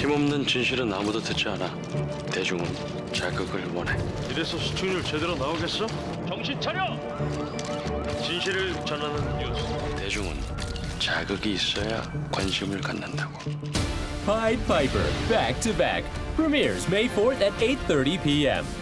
힘없는 진실은 아무도 듣지 않아. 대중은 자극을 원해. 이래서 시청률 제대로 나오겠어? 정신 차려! 진실을 전하는 뉴스. 대중은 자극이 있어야 관심을 갖는다고. Pied Piper, back to back. Premieres May 4th at 8:30 p.m.